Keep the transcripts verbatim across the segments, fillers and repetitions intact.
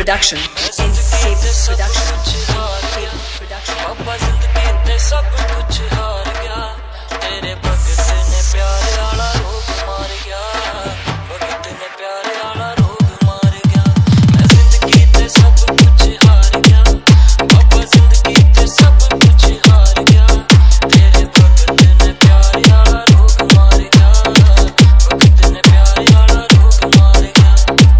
production. बाबा जिंदगी ते सब कुछ हार गया, तेरे भगत ने प्यार वाला रोग मार गया, भगत ने प्यार वाला रोग मार गया। मैं जिंदगी ते सब कुछ हार गया, बाबा जिंदगी ते सब कुछ हार गया, तेरे भगत ने प्यार वाला रोग मार गया, भगत ने प्यार वाला रोग मार गया।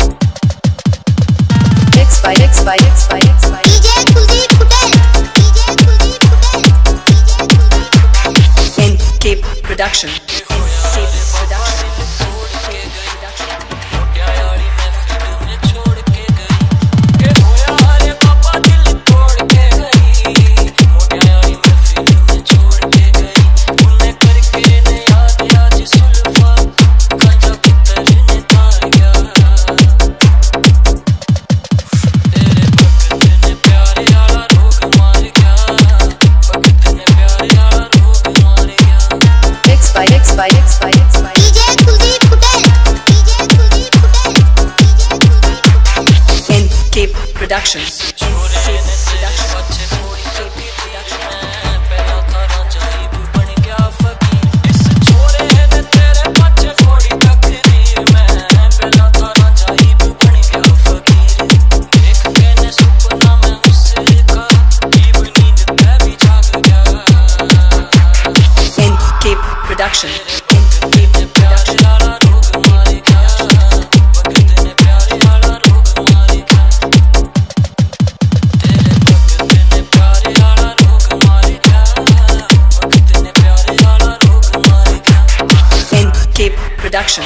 X by X by X by X by DJ Kuldeep production. Production. Production. Production.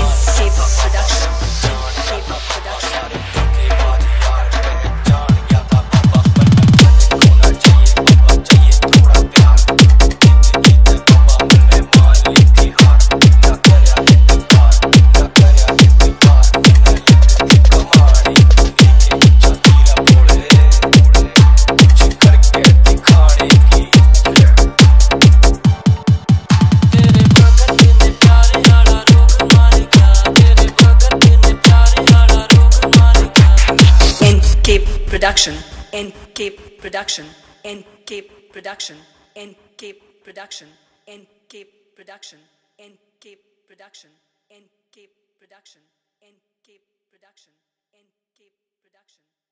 Production, N K production, N K production, N K production, N K production, N K production, N K production, N K production, N K production.